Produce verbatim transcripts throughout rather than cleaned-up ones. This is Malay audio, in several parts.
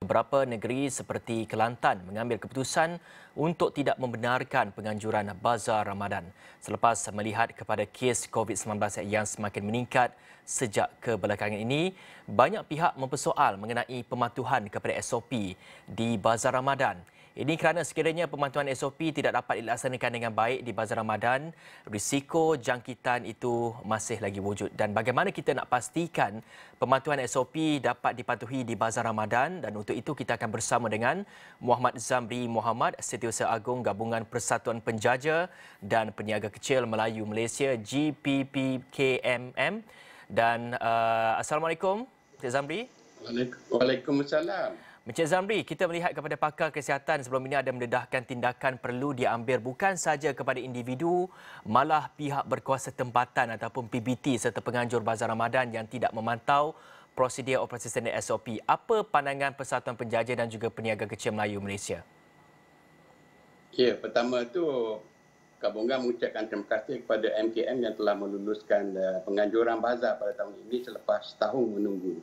beberapa negeri seperti Kelantan mengambil keputusan untuk tidak membenarkan penganjuran bazar Ramadan selepas melihat kepada kes COVID sembilan belas yang semakin meningkat sejak kebelakangan ini. Banyak pihak mempersoal mengenai pematuhan kepada S O P di bazar Ramadan. Ini kerana sekiranya pematuhan S O P tidak dapat dilaksanakan dengan baik di bazar Ramadan, risiko jangkitan itu masih lagi wujud. Dan bagaimana kita nak pastikan pematuhan S O P dapat dipatuhi di bazar Ramadan, dan untuk itu kita akan bersama dengan Muhammad Zamri Muhammad, Setiausaha Agung Gabungan Persatuan Penjaja dan Peniaga Kecil Melayu Malaysia G P P K M M. Dan uh, Assalamualaikum, Encik Zamri. Waalaikumsalam. Encik Zamri, kita melihat kepada pakar kesihatan sebelum ini ada mendedahkan tindakan perlu diambil bukan sahaja kepada individu, malah pihak berkuasa tempatan ataupun P B T serta penganjur bazar Ramadan yang tidak memantau prosedur operasi standard S O P. Apa pandangan Persatuan Penjaja dan juga Peniaga Kecil Melayu Malaysia? Ya, pertama tu Gabungan mengucapkan terima kasih kepada M K M yang telah meluluskan uh, penganjuran bazar pada tahun ini selepas tahun menunggu.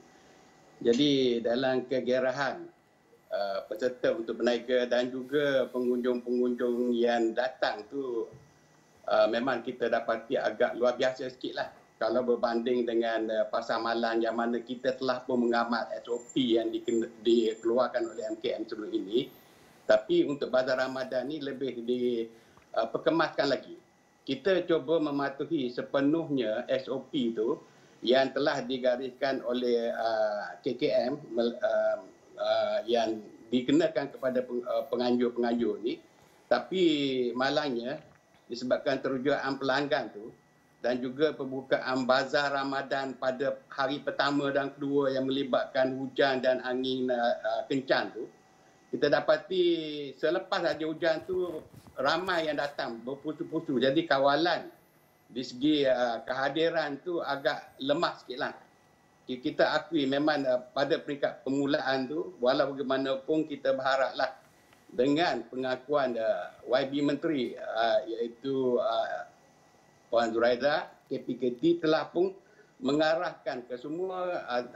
Jadi dalam kegerahan uh, peserta untuk berniaga dan juga pengunjung-pengunjung yang datang tu uh, memang kita dapati agak luar biasa sikitlah kalau berbanding dengan uh, pasar malam yang mana kita telah pun mengamat S O P yang dikeluarkan oleh M K M sebelum ini. Tapi untuk bazar Ramadan ni lebih diperkemaskan uh, lagi. Kita cuba mematuhi sepenuhnya S O P itu yang telah digariskan oleh uh, K K M uh, uh, yang dikenakan kepada penganjur-penganjur ni. Tapi malangnya disebabkan terujaan pelanggan tu dan juga pembukaan bazar Ramadan pada hari pertama dan kedua yang melibatkan hujan dan angin uh, uh, kencang tu, kita dapati selepas saja hujan tu ramai yang datang berpusu-pusu. Jadi kawalan di segi uh, kehadiran tu agak lemah sikitlah. Kita akui memang uh, pada peringkat permulaan tu, walau bagaimanapun kita berharaplah dengan pengakuan uh, Y B Menteri uh, iaitu uh, Puan Zuraida, K P K T telah pun mengarahkan ke semua uh,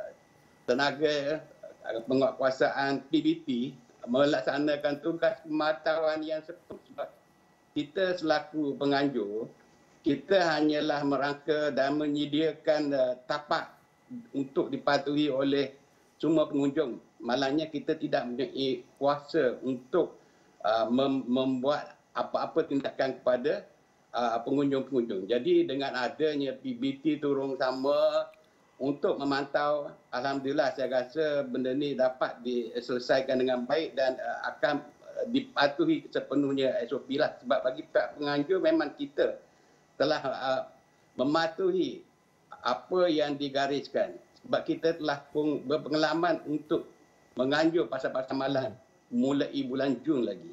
tenaga uh, penguatkuasaan P B T melaksanakan tugas pemantauan yang sepenuh. Sebab kita selaku penganjur, kita hanyalah merangka dan menyediakan uh, tapak untuk dipatuhi oleh semua pengunjung. Malangnya kita tidak mempunyai kuasa untuk uh, mem membuat apa-apa tindakan kepada uh, pengunjung-pengunjung. Jadi dengan adanya P B T turun sama untuk memantau, alhamdulillah saya rasa benda ni dapat diselesaikan dengan baik dan uh, akan uh, dipatuhi sepenuhnya S O P lah. Sebab bagi pihak penganjur memang kita telah uh, mematuhi apa yang digariskan. Sebab kita telah pun berpengalaman untuk menganjur pasar-pasar malam mulai bulan Jun lagi.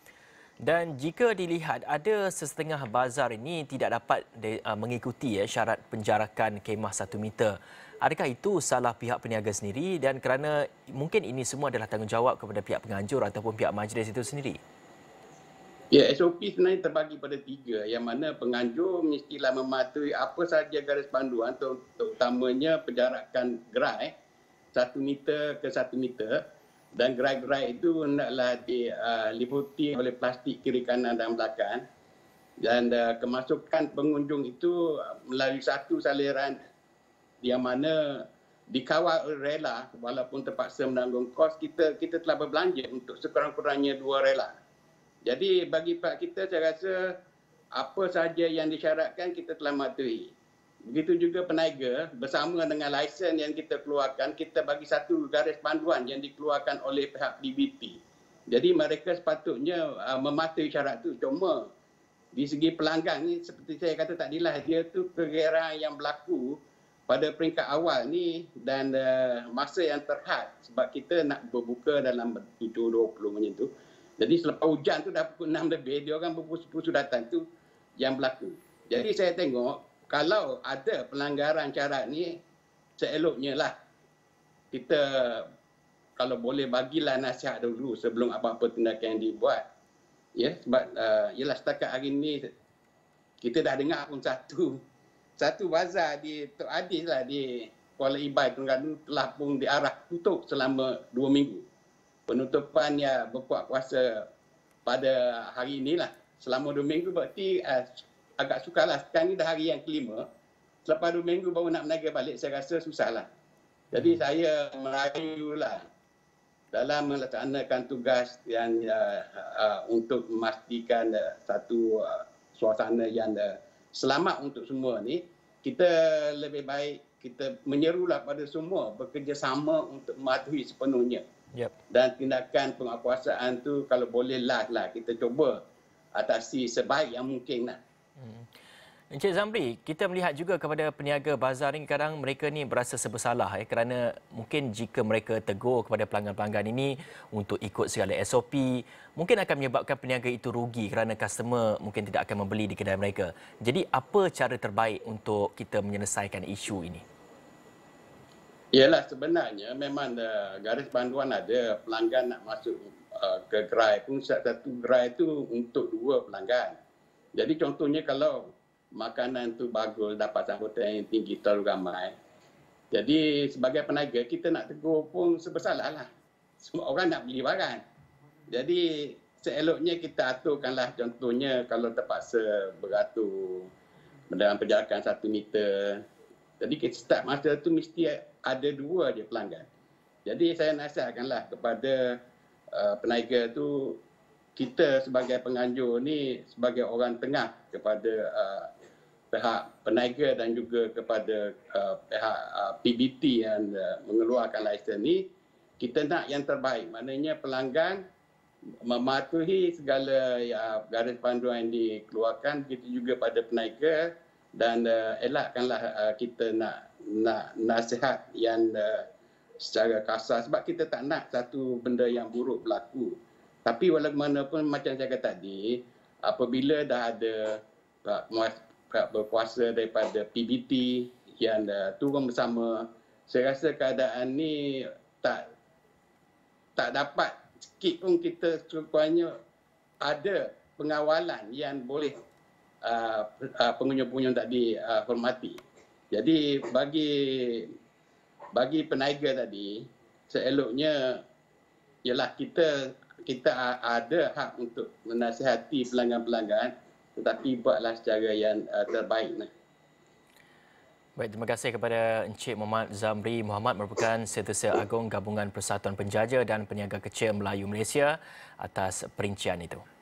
Dan jika dilihat ada sesetengah bazar ini tidak dapat de, uh, mengikuti ya, syarat penjarakan kemah satu meter. Adakah itu salah pihak peniaga sendiri dan kerana mungkin ini semua adalah tanggungjawab kepada pihak penganjur ataupun pihak majlis itu sendiri? Ya, S O P sebenarnya terbagi pada tiga, yang mana penganjur mestilah mematuhi apa sahaja garis panduan, terutamanya penjarakan gerai satu meter ke satu meter, dan gerai-gerai itu hendaklah diliputi oleh plastik kiri kanan dan belakang, dan uh, kemasukan pengunjung itu melalui satu saliran yang mana dikawal oleh rela. Walaupun terpaksa menanggung kos, kita kita telah berbelanja untuk sekurang-kurangnya dua rela. Jadi bagi pihak kita, saya rasa apa sahaja yang disyaratkan kita telah mematuhi. Begitu juga peniaga, bersama dengan lesen yang kita keluarkan, kita bagi satu garis panduan yang dikeluarkan oleh pihak P B T. Jadi mereka sepatutnya uh, mematuhi syarat itu. Cuma di segi pelanggan ni, seperti saya kata tadilah, dia tu kegerahan yang berlaku pada peringkat awal ni dan uh, masa yang terhad. Sebab kita nak berbuka dalam tujuh dua puluh macam tu. Jadi selepas hujan tu dah pukul enam lebih, dia orang berpusu-pusu datang tu yang berlaku. Jadi saya tengok, kalau ada pelanggaran syarat ni, seeloknya lah kita kalau boleh bagilah nasihat dulu sebelum apa-apa tindakan yang dibuat. Ya, sebab uh, yalah setakat hari ni kita dah dengar pun satu satu bazar di Tok Adis lah di Kuala Ibai Terengganu telah pun diarah tutup selama dua minggu. penutupan yang berkuat kuasa pada hari inilah. Selama dua minggu berarti uh, agak sukarlah. Sekarang ni dah hari yang kelima. Selepas dua minggu baru nak menaga balik, saya rasa susahlah. Jadi hmm. saya merayulah dalam melaksanakan tugas yang uh, uh, untuk memastikan uh, satu uh, suasana yang uh, selamat untuk semua ni, kita lebih baik kita menyerulah pada semua bekerjasama untuk mematuhi sepenuhnya. Yep. Dan tindakan penguatkuasaan tu kalau boleh lah, lah kita cuba atasi sebaik yang mungkin lah. Hmm. Encik Zamri, kita melihat juga kepada peniaga bazar ini, kadang mereka ni berasa serba salah eh, kerana mungkin jika mereka tegur kepada pelanggan-pelanggan ini untuk ikut segala S O P, mungkin akan menyebabkan peniaga itu rugi kerana customer mungkin tidak akan membeli di kedai mereka. Jadi apa cara terbaik untuk kita menyelesaikan isu ini? Yalah, sebenarnya memang uh, garis panduan ada, pelanggan nak masuk uh, ke gerai pun satu gerai itu untuk dua pelanggan. Jadi contohnya kalau makanan tu bagus, dapat sambutan yang tinggi, terlalu ramai. Jadi sebagai peniaga, kita nak tegur pun sebersalah lah. Semua orang nak beli barang. Jadi seeloknya kita aturkanlah, contohnya kalau terpaksa beratur dalam perjalanan satu meter. Jadi kita start masa tu mesti ada dua je pelanggan. Jadi saya nasihatkanlah kepada uh, peniaga tu, kita sebagai penganjur ni, sebagai orang tengah kepada uh, pihak peniaga dan juga kepada uh, pihak uh, P B T yang uh, mengeluarkan lesen ni, kita nak yang terbaik. Maknanya pelanggan mematuhi segala uh, garis panduan yang dikeluarkan, begitu juga pada peniaga, dan uh, elakkanlah uh, kita nak nak nasihat yang uh, secara kasar, sebab kita tak nak satu benda yang buruk berlaku. Tapi walaupun macam saya kata tadi, apabila dah ada uh, berkuasa daripada P B T yang uh, turun bersama, saya rasa keadaan ni tak tak dapat sikit pun kita sekurang-kurangnya ada pengawalan yang boleh uh, uh, pengunjung-pengunjung tadi uh, hormati. Jadi bagi bagi peniaga tadi, seeloknya ialah kita kita ada hak untuk menasihati pelanggan-pelanggan, tetapi buatlah secara yang uh, terbaik. Baik, terima kasih kepada Encik Muhammad Zamri Muhammad, merupakan Setiausaha Agung Gabungan Persatuan Penjaja dan Peniaga Kecil Melayu Malaysia, atas perincian itu.